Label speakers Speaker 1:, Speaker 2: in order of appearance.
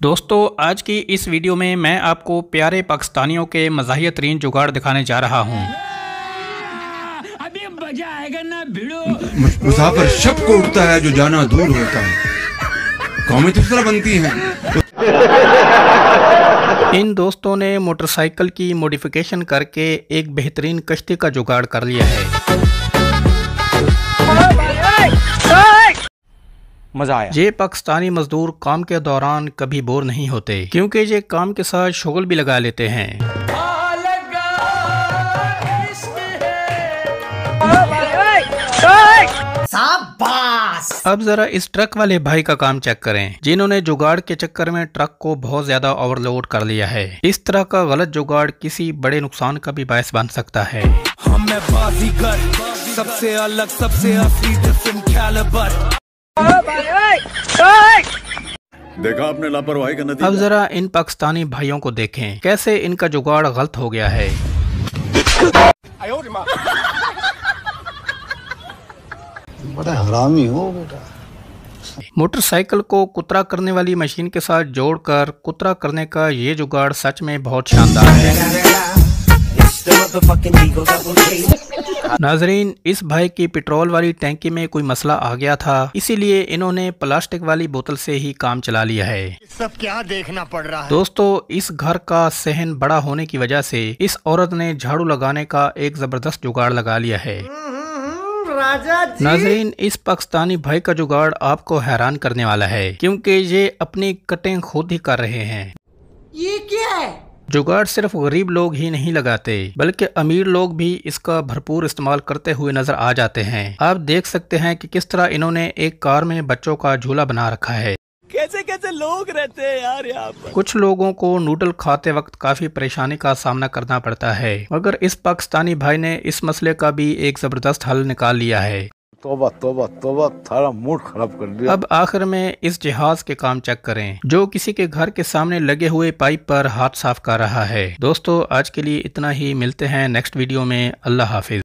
Speaker 1: दोस्तों आज की इस वीडियो में मैं आपको प्यारे पाकिस्तानियों के मज़ाहिया तरीन जुगाड़ दिखाने जा रहा हूँ।
Speaker 2: अभी मजा आएगा ना भिड़ो।
Speaker 3: मुसाफिर शक को उठता है जो जाना दूर होता है, कौमें किस तरह बनती हैं।
Speaker 1: इन दोस्तों ने मोटरसाइकिल की मॉडिफिकेशन करके एक बेहतरीन कश्ती का जुगाड़ कर लिया है।
Speaker 4: मजा आया।
Speaker 1: ये पाकिस्तानी मजदूर काम के दौरान कभी बोर नहीं होते क्योंकि ये काम के साथ शुगल भी लगा लेते हैं। अब जरा इस ट्रक वाले भाई का काम चेक करें जिन्होंने जुगाड़ के चक्कर में ट्रक को बहुत ज्यादा ओवरलोड कर लिया है। इस तरह का गलत जुगाड़ किसी बड़े नुकसान का भी बायस बन सकता है।
Speaker 4: सबसे अलग सबसे असली डिफरेंट कैलिबर।
Speaker 5: देखा आपने लापरवाही का नतीजा।
Speaker 1: अब जरा इन पाकिस्तानी भाइयों को देखें कैसे इनका जुगाड़ गलत हो गया है।
Speaker 6: बड़ा हरामी हो बेटा।
Speaker 1: मोटरसाइकिल को कुतरा करने वाली मशीन के साथ जोड़कर कुतरा करने का ये जुगाड़ सच में बहुत शानदार है। नाजरीन, इस भाई की पेट्रोल वाली टैंकी में कोई मसला आ गया था, इसीलिए इन्होंने प्लास्टिक वाली बोतल से ही काम चला लिया है।
Speaker 6: सब क्या देखना पड़ रहा है।
Speaker 1: दोस्तों, इस घर का सहन बड़ा होने की वजह से इस औरत ने झाड़ू लगाने का एक जबरदस्त जुगाड़ लगा लिया है।
Speaker 6: राजा जी।
Speaker 1: नाजरीन, इस पाकिस्तानी भाई का जुगाड़ आपको हैरान करने वाला है क्योंकि ये अपनी कटिंग खुद ही कर रहे हैं।
Speaker 6: ये क्या है?
Speaker 1: जुगाड़ सिर्फ गरीब लोग ही नहीं लगाते बल्कि अमीर लोग भी इसका भरपूर इस्तेमाल करते हुए नजर आ जाते हैं। आप देख सकते हैं कि किस तरह इन्होंने एक कार में बच्चों का झूला बना रखा है।
Speaker 4: कैसे कैसे लोग रहते हैं यार यहाँ पर।
Speaker 1: कुछ लोगों को नूडल खाते वक्त काफी परेशानी का सामना करना पड़ता है, मगर इस पाकिस्तानी भाई ने इस मसले का भी एक जबरदस्त हल निकाल लिया है।
Speaker 5: तोबा तोबा तोबा, थारा मूड खराब कर दिया।
Speaker 1: अब आखिर में इस जहाज के काम चेक करें जो किसी के घर के सामने लगे हुए पाइप पर हाथ साफ कर रहा है। दोस्तों, आज के लिए इतना ही। मिलते हैं नेक्स्ट वीडियो में। अल्लाह हाफिज।